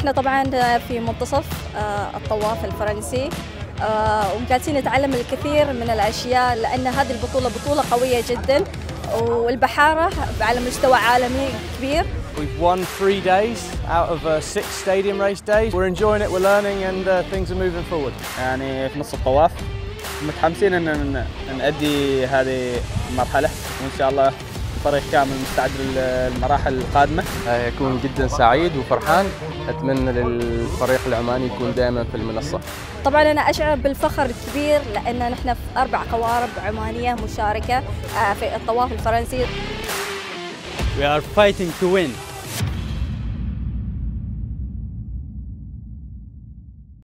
احنا طبعا في منتصف الطواف الفرنسي، وجالسين نتعلم الكثير من الاشياء، لان هذه البطوله بطوله قويه جدا والبحاره على مستوى عالمي كبير. We've won 3 days out of 6 stadium race days. We're enjoying it, we're learning, and things are moving forward. يعني في نص الطواف متحمسين ان نأدي هذه المرحله، وان شاء الله الفريق كامل مستعد للمراحل القادمه. يكون جدا سعيد وفرحان، اتمنى للفريق العماني يكون دائما في المنصه. طبعا انا اشعر بالفخر الكبير لان نحن في 4 قوارب عمانيه مشاركه في الطواف الفرنسي. We are fighting to win.